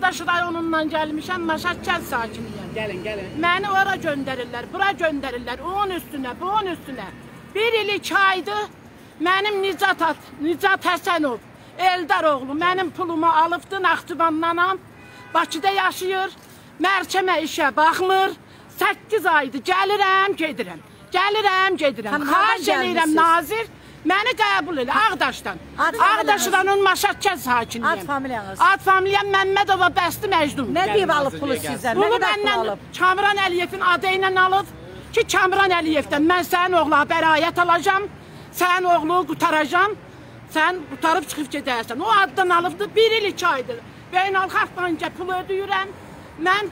Ağdaş rayonundan gəlmişəm, Maşat kənd sakiniyəm. Gəlin. Məni ora göndərirlər, bura göndərirlər, onun üstünə, bunun üstünə. 1 il 2 aydır mənim Nicat Həsənov, Eldar oğlu mənim pulumu alıbdı Naxçıvandanam, Bakıda yaşayır, məhkəmə işə baxmır, 8 aydır gəlirəm, gedirəm. Xahiş edirəm nazir, məni qəbul elə Ağdaşdan. Ağdaşdanın Maşat kənd sakiniyəm. Ad familiyanız? Ad familiyam Məmmədova Bəsti Məcnun. Nə deyib alıb pulu sizdən? Bunu məndən Kamran Əliyevin adı ilə alıb ki, Kamran Əliyevdən mən sənin oğluna bəraət alacam, sənin oğlunu qutaracam, sən qutarıb çıxıb gedərsən. O addan alıbdır, 1 il 2 aydır. Beynəlxalq bankə pul ödəyirəm. Mən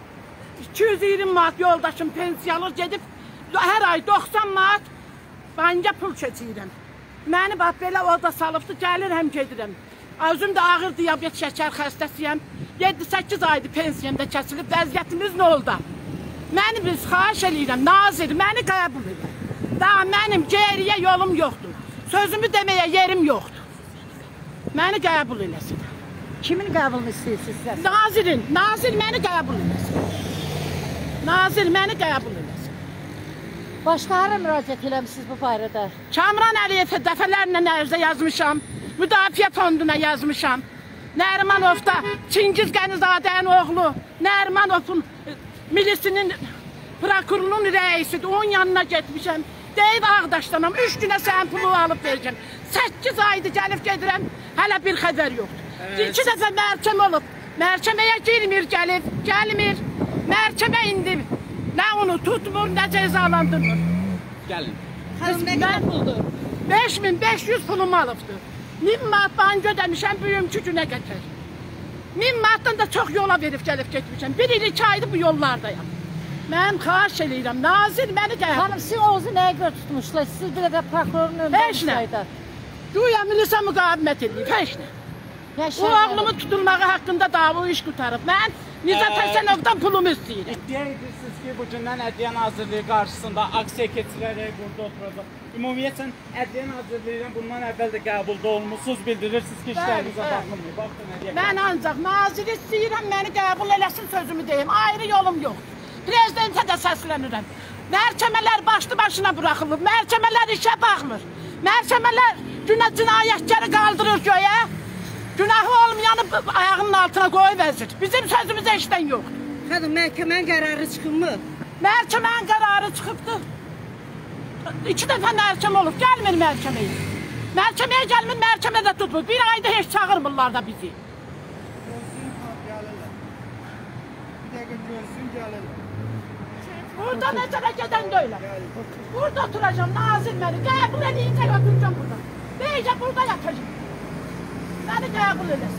220 manat yoldaşım pensiyalı gedib, hər ay 90 manat bankə pul keçirəm. Məni bax belə orada salıbdır, gəlirəm, gedirəm. Özüm də ağır diabet şəkər xəstəsiyəm. 7-8 aydır pensiyamda kəsilib, vəziyyətimiz nə oldu? Məni biz xahiş edirəm, nazir, məni qəbul edir. Daha mənim geriyə yolum yoxdur. Sözümü deməyə yerim yoxdur. Məni qəbul eləsin. Kimin qəbulunu istəyirsiniz siz? Nazir məni qəbul eləsin. Nazir məni qəbul eləsin. Başqa hara müraciət eləmişsiniz bu barədə? Kamran Əliyevə dəfələrlə ərizə yazmışam, Müdafiə Fonduna yazmışam. Nərimanovda Çingiz Qənizadənin oğlu, Nərimanovun milisinin prokurorunun rəisidir, onun yanına getmişəm. Deyib Ağdaşdanam, 3 günə sənin pulu alıb verəcəm. 8 aydır gəlib gedirəm, hələ bir xəbər yoxdur. 2 dəfə məhkəmə olub, məhkəməyə girmir, gəlmir. Məhkəmə indi nə onu tutmur, nə cəzalandırmır. Gəlin. Xanım, nə qədər puldur? 5500 pulumu alıbdır. 1000 manat bank ödəmişəm, bugünkü günə qədər. 1000 manatdan da çox yola verib gəlib getmişəm. 1 il 2 aydır bu yollardayam. Mən xahiş edirəm, nazir məni qəbul. Xanım, siz oğuzu nəyə görə tutmuşlar? Siz bir də prokurorun önündə olsaydı. Güya milisə müqavimət edib, heç nə. O oğlumu tutulmağı haqqında dava iş qutarıb. Mən Nicat Həsənovdan pulumu istəyirəm. İddia edirsiniz ki, bugündən Ədliyyə Nazirliyi qarşısında aksiya keçirərək burada oturacaq. Ümumiyyətlə, Ədliyyə Nazirliyindən bundan əvvəl də qəbulda olmuşsunuz, bildirirsiniz ki, işlərinizə baxılmıyor. Mən ancaq nazir istəyirəm, məni qəbul eləsin, sözümü deyim. Ayrı yolum yoxdur. Prezidentə də səslənirəm. Məhkəmələr başlı başına buraxılıb, məhkəmələr işə baxmır. Məhkəmələr cinayətçiləri qaldırır göyə. Günahı olmayanı ayağının altına qoy vəzir. Bizim sözümüzə işdən yoxdur. Xanım, məhkəmənin qərarı çıxınmı? Məhkəmənin qərarı çıxıbdır. 2 dəfə məhkəmə olub, gəlmir məhkəməyə. Məhkəməyə gəlmir, məhkəmədə tutmur. 1 ayda heç çağırmırlar da bizi. Burada necələ gedən deyiləm. Burada oturacam, nazir məni qəbul eləyincə oturacam burada. Deyəcə burada yatacam. Məni qəbul eləsin.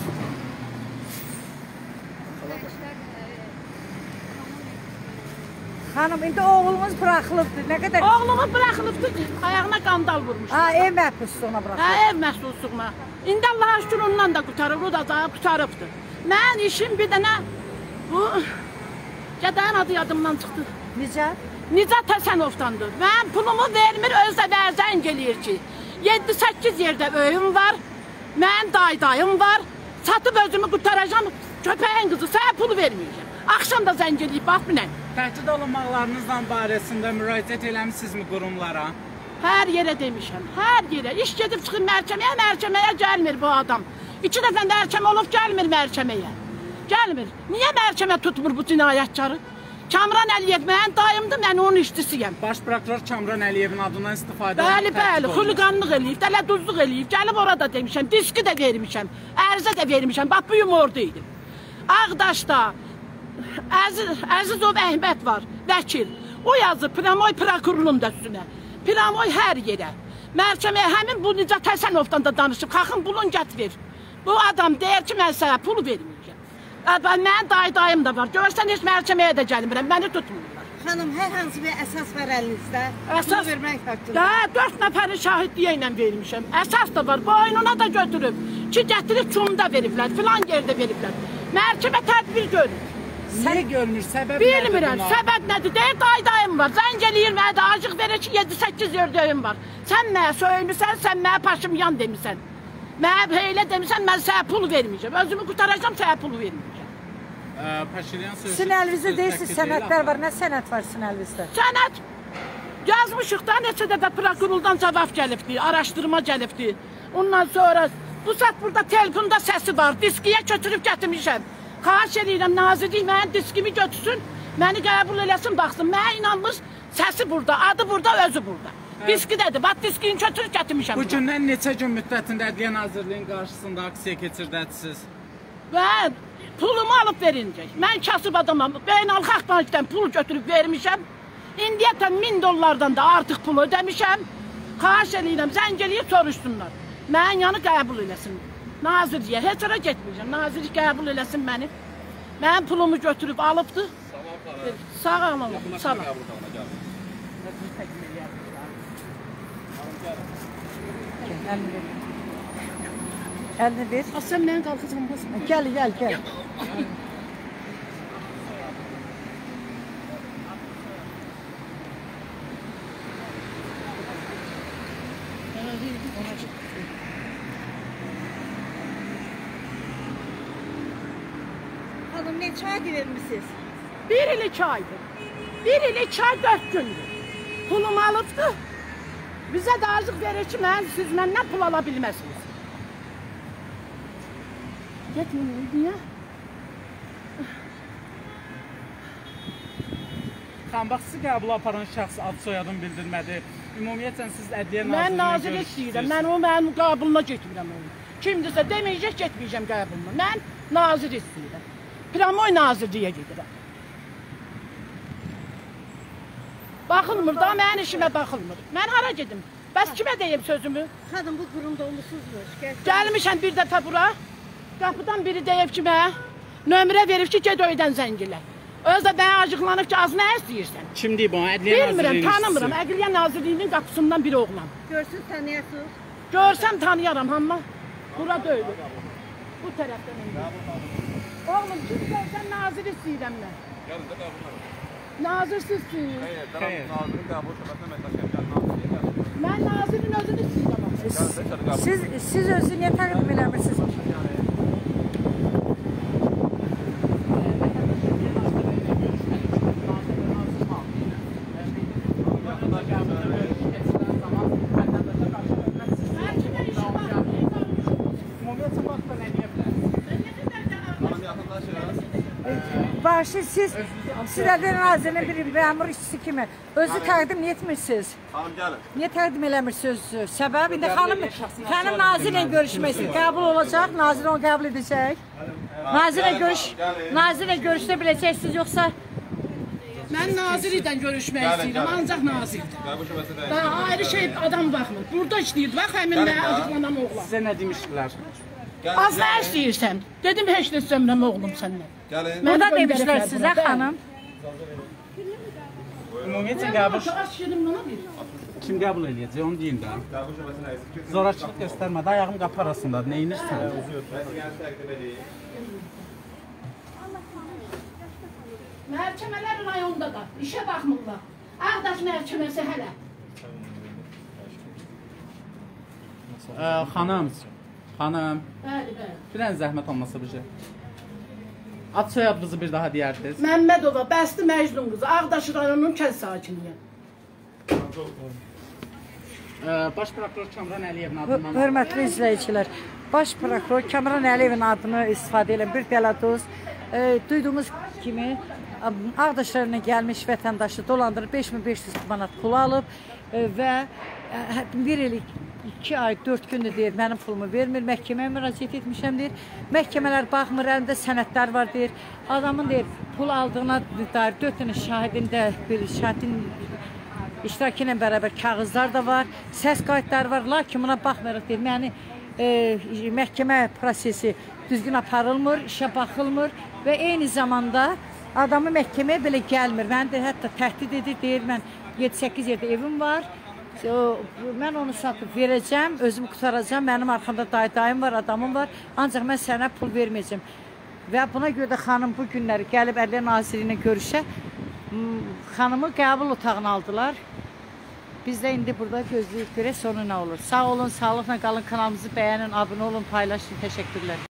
Xanım, indi oğlumuz buraxılıbdır. Nə qədər? Oğlumu buraxılıbdır, ayağına qandal vurmuş. Ev məhbusluğuna buraxılıb. Ev məhbusluğuna. İndi Allah'a şükür ondan da qutarıb, o da qutarıbdır. Mən işim bir dənə, bu gədəyin adı yadımdan çıxdı. Necə? Nicat Həsənovdandır. Mən pulumu vermir, özdə vərzəng eləyir ki, 7-8 yerdə öyüm var, mən dayım var, satıb özümü qutaracam, köpəyin qızı, sənə pulu verməyəcəm. Axşam da zəng eləyib, bax bilən. Təhdid olunmaqlarınızla barəsində müraciət eləmişsinizmi qurumlara? Hər yerə demişəm, hər yerə. İş gedib çıxır məhkəməyə gəlmir bu adam. 2 dəfə məhkəmə olub, gəlmir məhkəməyə. Gəlmir. Niyə məhkəmə tutmur bu cinayətkarı? Kamran Əliyev mənim dayımdır, mən onun işçisiyəm. Baş prokuror Kamran Əliyevin adından istifadə edib. Bəli, xuliqanlıq eləyib, dələduzluq eləyib. Gəlib orada demişəm, diski də vermişəm, ərizə də vermişəm. Bax, bugün orada idim. Ağdaşda Əzizov Əhməd var, vəkil. O yazıb Pramoy prokurorunun da üstünə. Pramoy hər yerə. Məhkəməyə həmin bu Nicat Həsənovdan da danışıb, xaxın bulun gətir. Bu adam deyir ki, mən sənə pul verməyəcəm. Mənim dayım da var. Görsən, heç məhkəməyə də gəlmirəm, məni tutmurlar. Xanım, hər hansı bir əsas var əlinizdə? Əsas vermək haqqında. 4 nəfərin şahidliyi ilə vermişəm. Əsas da var, boynuna da götürüb. Ki, gətirib çumda veriblər, filan yerdə veriblər. Məhkəmə tədbir görür. Niyə görmür, səbəb nədir? Bilmirəm, səbəb nədir? Deyir, dayım var, zəng eləyir mənə də, acıq verir ki, 7-8 yerdəyim var. Sən mənə söymüsən, sən mənə paşımyan demisən. Mənə elə demisən, mən sənə pul verməyəcəm. Özümü qutaracam, sənə pul verməyəcəm. Paşinyan sözü. Sizin əlinizdə deyirsiniz, sənədlər var. Nə sənəd var sizin əlinizdə? Sənət yazmışıq da neçə dəfə prokurordan cavab gəlibdi, araşdırma gəlibdi. Ondan sonra bu saat burada telefonda səsi var. Diskiyə götürüb gətirmişəm. Xahiş edirəm nazirlik mənim diskimi götürsün, məni qəbul eləsin, baxsın. Mənə inanmış, səsi burada, adı burada, özü burada. Diskidədir. Bax diskini götürüb gətirmişəm. Bu gündən neçə gün müddətində Ədliyyə Nazirliyinin qarşısında aksiya keçirdəksiniz? Mən pulumu alıb verincək. Mən kasıb adamam. Beynəlxalq bankdan pul götürüb vermişəm. İndiyətən $1000 da artıq pul ödəmişəm. Xahiş edirəm, zəng eləyib soruşsunlar. Mənim yanı qəbul eləsin. Nazirliyə, heç ara getməyəcəm. Nazirlik qəbul eləsin məni. Mənim pulumu götürüb alıbdı. Sağ olun. Sağ olun. Əlini ver. Sən mən qalxacam. Gəl, gəl, gəl. Hanım, neçə ay vermişsiniz? 1 il 2 aydır. 1 il 2 ay 4 gündür. Pulumu alıbdı. Bizə də azıq verir ki, siz məndən pul ala bilməsiniz. Getməyin, niyə? Xan, bax, sizi qəbul aparan şəxs ad soyadını bildirmədi. Ümumiyyətlə, siz Ədliyyə Mən Nazirliyinin nazirlik istəyirəm, mən o mənim qəbuluna getmirəm onu. Kimdirsə deməyəcək, getməyəcəm qəbuluna. Mən nazir istəyirəm. Pramoy nazirliyə gedirəm. Baxılmır da, mənim işimə baxılmır. Mən hara gedim? Bəs kimə deyim sözümü? Xanım, bu qurumda olmuşsunuz. Gəlmişəm bir dəfə bura. Qapıdan biri deyib ki, mənə nömrə verib ki, ged öydən zəngilə. Öz də mənə acıqlanıb ki, az nə istəyirsən? Kim deyib onu? Ədliyyə Nazirliyinin Bilmirəm, tanımıram. Ədliyyə Nazirliyinin qapısından biri oğlan. Görsün, tanıyasınız. Görsəm tanıyaram, amma bura döyülür. Bu tərəfdən indi. Oğlum, kim görsən nazir istəyirəm mən. Nazir sizsiniz. Nazirin qəbul şöbəsinə məsələşən nazirliyə Mən nazirin özünü istəyirəm. Siz özü niyə təqdim eləmirsiniz? Başı siz Ədliyyə Nazirliyinin bir məmur işçisi kimi özü təqdim etmirsiniz. Xanım, gəlin. Niyə təqdim eləmirsiniz? Səbəb indi xanım nazirlə görüşmək istəyir. Qəbul olacaq, nazir onu qəbul edəcək. Nazirlə görüşdə biləcəksiniz, yoxsa? Mən nazirlikdən görüşmək istəyirəm, ancaq nazirdir. Qəbul şöbəsinə Daha ayrı şey adam baxmır. Burada işləyir, bax həmin mənə acıqlanan oğlan. Sizə nə demişdilər? Az nə istəyirsən? Dedim, heç nə istəmirəm oğlum səndən. gəlin. O da demişlər sizə, xanım. Ümumiyyətlə qəbul Az şirin bana bir. kim qəbul eləyəcək, onu deyin də. Qəbul şöbəsinə əziz. Zorakılıq göstərmədə ayağım qapı arasındadır. Nə edirsən? Vəsiyyəti təqdim edin. Məhkəmələr rayonda da işə baxmırlar. Ağdaş məhkəməsi hələ. Xanım, Bəli, bəli. bir dənə zəhmət olmasa bir şey. Ad soyadınızı bir daha deyərdiniz. Məmmədova, Bəsti Məcnun qızı, Ağdaş rayonunun kənd sakiniyəm. Baş prokuror Kamran Əliyevin adından. Hörmətli izləyicilər, Baş prokuror Kamran Əliyevin adını istifadə edən bir dələduz duyduğumuz kimi Ağdaş rayonuna gəlmiş vətəndaşı dolandırıb 5500 manat pul alıb və 1 il 2 ay 4 gündür deyir, mənim pulumu vermir, məhkəməyə müraciət etmişəm deyir. Məhkəmələr baxmır, əlində sənədlər var deyir. Adamın deyir, pul aldığına dair 4 dənə şahidində bir şahidin iştirakı ilə bərabər kağızlar da var, səs qayıtları var, lakin buna baxmayaraq deyir, yəni məhkəmə prosesi düzgün aparılmır, işə baxılmır və eyni zamanda adamı məhkəməyə belə gəlmir. Mən deyir, hətta təhdid edir, deyir, mən 7-8 yerdə evim var, mən onu satıb verəcəm, özümü qutaracam, mənim arxamda dayım var, adamım var, ancaq mən sənə pul verməyəcəm. Və buna görə də xanım bu günləri gəlib Ədliyyə Nazirliyinə görüşə, xanımı qəbul otağına aldılar. Biz də indi burada gözləyib görək sonu nə olur. Sağ olun, sağlıqla qalın, kanalımızı bəyənin, abunə olun, paylaşın, təşəkkürlər.